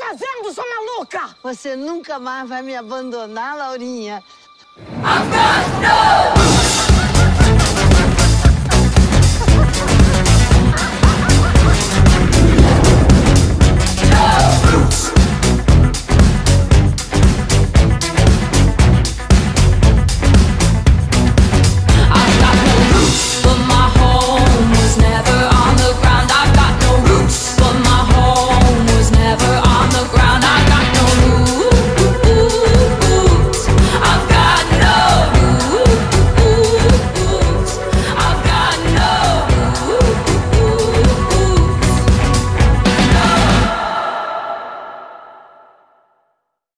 fazendo, sua maluca? Você nunca mais vai me abandonar, Laurinha. Augusto!